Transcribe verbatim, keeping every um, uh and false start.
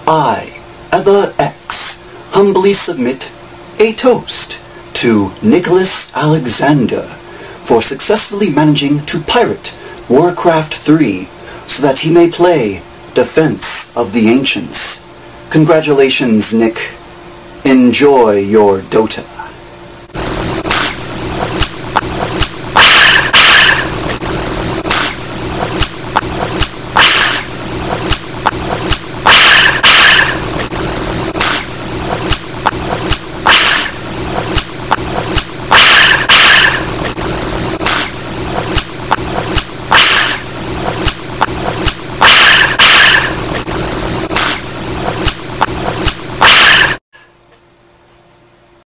I, Eva X, humbly submit a toast to Nicholas Alexander for successfully managing to pirate Warcraft three so that he may play Defense of the Ancients. Congratulations, Nick. Enjoy your Dota.